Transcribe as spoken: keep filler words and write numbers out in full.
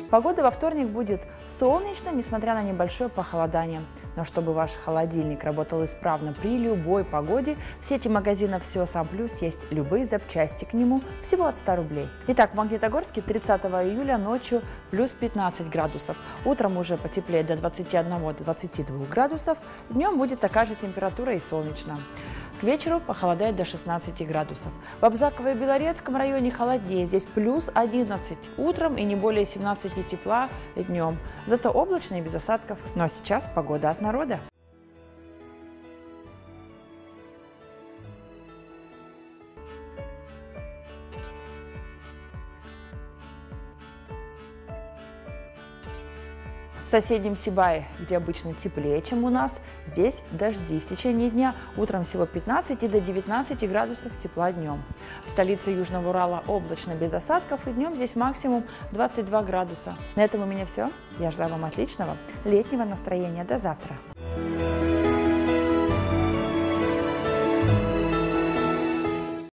Погода во вторник будет солнечно, несмотря на небольшое похолодание. Но чтобы ваш холодильник работал исправно при любой погоде, в сети магазинов «Все Сам Плюс» есть любые запчасти к нему всего от ста рублей. Итак, в Магнитогорске тридцатого июля ночью плюс пятнадцать градусов. Утром уже потеплеет до двадцати одного — двадцати двух градусов. Днем будет такая же температура и солнечно. К вечеру похолодает до шестнадцати градусов. В Абзаково и Белорецком районе холоднее. Здесь плюс одиннадцать утром и не более семнадцати тепла днем. Зато облачно и без осадков. Ну а сейчас погода от народа. В соседнем Сибае, где обычно теплее, чем у нас, здесь дожди в течение дня. Утром всего пятнадцать и до девятнадцати градусов тепла днем. В столице Южного Урала облачно без осадков, и днем здесь максимум двадцать два градуса. На этом у меня все. Я желаю вам отличного летнего настроения. До завтра.